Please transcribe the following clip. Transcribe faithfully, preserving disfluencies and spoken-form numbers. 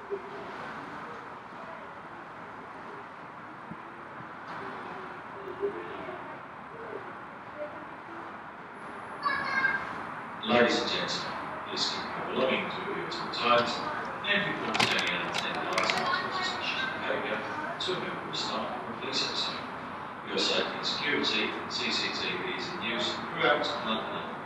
Ladies and gentlemen, please keep your belongings with you at all times, and before turning out attendant items of suspicious behaviour to a member of staff or a police officer. Your safety and security, C C T V is in use throughout London.